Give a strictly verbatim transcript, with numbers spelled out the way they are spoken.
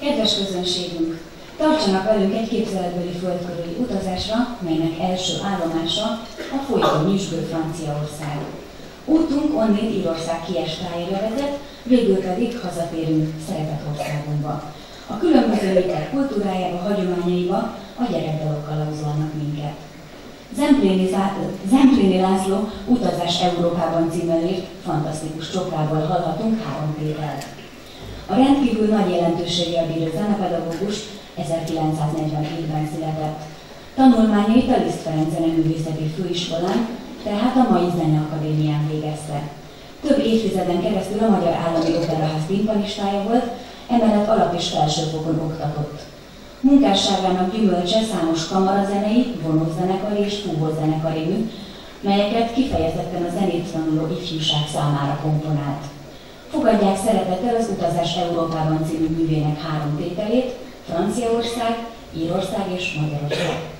Kedves közönségünk! Tartsanak velünk egy képzeletbeli földkörüli utazásra, melynek első állomása a folyton nyüzsgő Franciaország. Útunk onnét Írország kiestájára vezet, végül pedig hazatérünk szeretett országunkba. A különböző népek kultúrájába, hagyományaiba a gyerekdalokkal lauzolnak minket. Zempléni László Utazás Európában címmel írt fantasztikus csokrából hallhatunk három tételt. A rendkívül nagy jelentőséggel bíró zenepedagógus ezerkilencszáznegyvenhétben született. Tanulmányait a Liszt Ferenc Zeneművészeti Főiskolán, tehát a mai Zeneakadémián végezte. Több évtizeden keresztül a Magyar Állami Operaház timpanistája volt, emellett alap- és felsőfokon oktatott. Munkásságának gyümölcse számos kamarazenei, vonózenekari és fúvózenekari mű, melyeket kifejezetten a zenét tanuló ifjúság számára komponált. Fogadják szeretettel az Utazás Európában című művének három tételét, Franciaország, Írország és Magyarország.